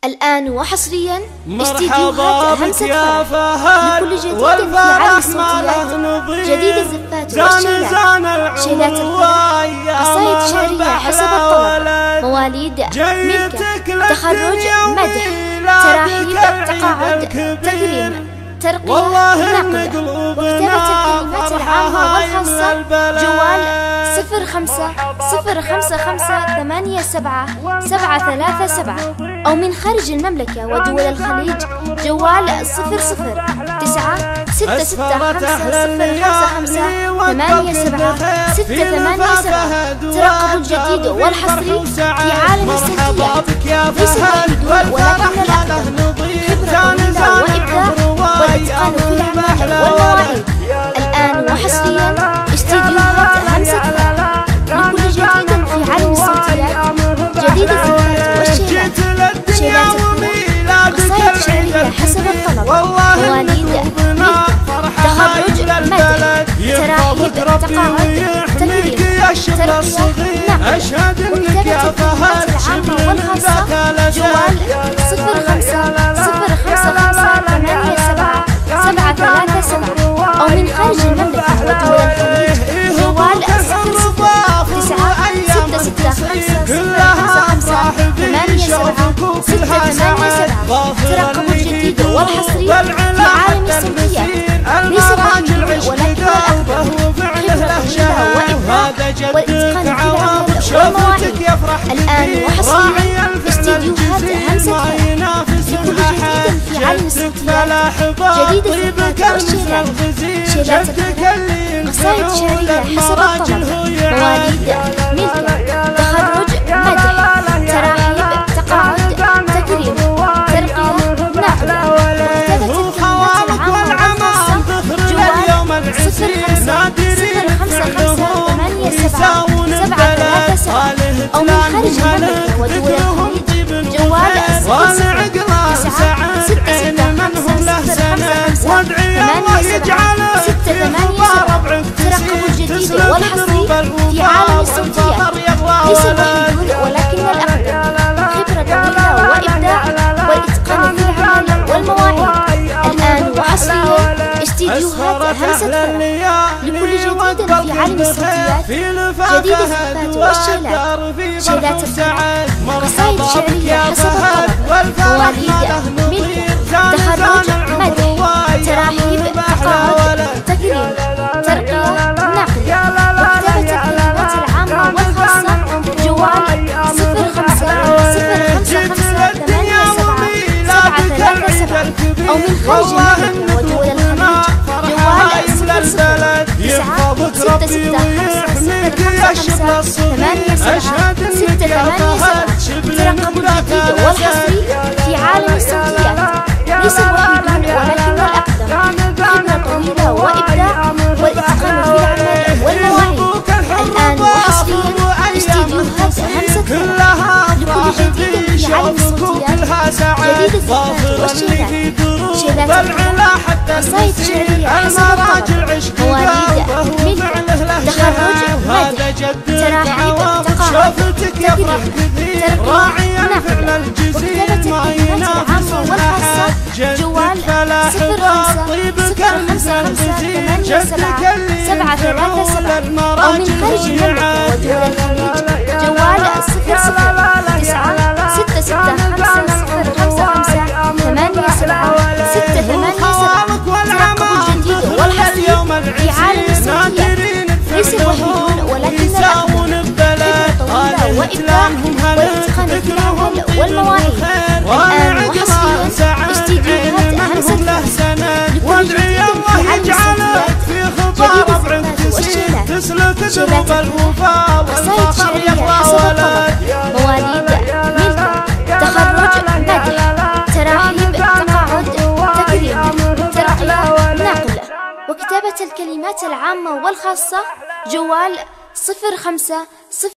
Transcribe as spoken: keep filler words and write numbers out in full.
الآن وحصريا استديوهات همسة فرح لكل جديد في عالم الصوتيات، جديد الزفات والشيلات، شيلات الفرح، قصائد شعرية حسب الطلب، مواليد، ملكة، تخرج، مدح، تراحيب، تقاعد، تكريم، ترقية، نقل، وكتابة الكلمات العامة والخاصة. جوال صفر خمسة صفر خمسة خمسة ثمانية سبعة سبعة ثلاثة سبعة، أو من خارج المملكة ودول الخليج جوال صفر صفر تسعة ستة ستة خمسة صفر خمسة خمسة ثمانية سبعة ستة ثمانية سبعة. ترقبوا الجديد والحصري في عالم الصوتيات، ليس الوحيدون ولكن الأقدم، خبرة طويلة وإبداع والإتقان في الأعمال والمواعيد. الآن وحصريا استديوهات همسة فرح لكل جديد في عالم الصوتيات، جديد الزفات والشيلات، شيلات الفرح، قصائد شعرية حسب الطلب، مواليد، ملكة، تخرج، مدح، تراحيب، تقاعد، تكريم، ترقية، نقل، وكتابة الكلمات العامة والخاصة. جوال صفر خمسة صفر خمسة خمسة ثمانية سبعة سبعة ثلاثة سبعة، أو من خارج المملكة ودول الخليج جوال صفر صفر تسعة ستة ستة خمسة صفر خمسة خمسة ثمانية سبعة ستة ثمانية سبعة. ترقبوا الجديد والحصري في عالم الصوتيات، ليس الوحيدون ولكن الأقدم، خبرة طويلة وإبداع والإتقان في الأعمال والمواعيد. الآن وحصريا استديوهات همسة فرح لكل جديد في عالم الصوتيات، جديد الزفات والشيلات، شيلات الفرح، قصائد شعرية حسب الطلب، مواليد، ملكة، تخرج، مدح، تراحيب، تقاعد، تكريم، ترقية، نقل، وكتابة الكلمات العامة والخاصة. جوال صفر خمسة صفر خمسة خمسة ثمانية سبعة سبعة ثلاثة سبعة، أو من خارج المملكة ودول الخليج جوال صفر صفر تسعة ستة ستة خمسة صفر خمسة خمسة ثمانية سبعة ستة ثمانية سبعة. ترقبوا الجديد والحصري في عالم الصوتيات، ليس الوحيدون ولكن الأقدم، خبرة طويلة وإبداع والإتقان في الأعمال والمواعيد. الآن وحصريا استديوهات همسة فرح لكل جديد في عالم الصوتيات، جديد الزفات والشيلات، شيلات الفرح، قصائد شعرية حسب الطلب، مواليد، ملكة، تخرج، مدح، تراحيب، تقاعد، تكريم، ترقية، نقل، وكتابة الكلمات العامة والخاصة. جوال صفر خمسة صفر خمسة خمسة ثمانية سبعة سبعة ثلاثة سبعة، أو من خارج المملكة ودول الخليج جوال صفر صفر تسعة ستة ستة خمسة صفر خمسة خمسة ثمانية سبعة ستة ثمانية سبعة. ترقبوا الجديد والحصري في عالم الصوتيات، ليس الوحيدون ولكن الأقدم، خبرة طويلة وإبداع والإتقان في الأعمال والمواعيد. الآن وحصريا استديوهات همسة فرح لكل جديد في عالم الصوتيات، جديد الزفات والشيلات، شيلات الفرح، قصائد شعرية حسب الطلب، مواليد، ملكة، تخرج، مدح، تراحيب، تقاعد، تكريم، ترقية، نقل، وكتابة الكلمات العامة والخاصة. جوال صفر خمسة صفر خمسة خمسة ثمانية سبعة سبعة ثلاثة سبعة، أو من خارج المملكة ودول الخليج جوال صفر صفر تسعة ستة ستة خمسة صفر خمسة خمسة ثمانية سبعة ستة ثمانية سبعة. ترقبوا الجديد والحصري في عالم الصوتيات، ليس الوحيدون ولكن الأقدم، خبرة طويلة وإبداع والإتقان في الأعمال والمواعيد. الآن وحصريا استديوهات همسة فرح لكل جديد في عالم الصوتيات، جديد الزفات والشيلات، شيلات الفرح، قصائد شعرية حسب الطلب، مواليد، ملكة، تخرج، مدح، تراحيب، تقاعد، تكريم، ترقية، نقل، وكتابة الكلمات العامة والخاصة. جوال صفر خمسة صفر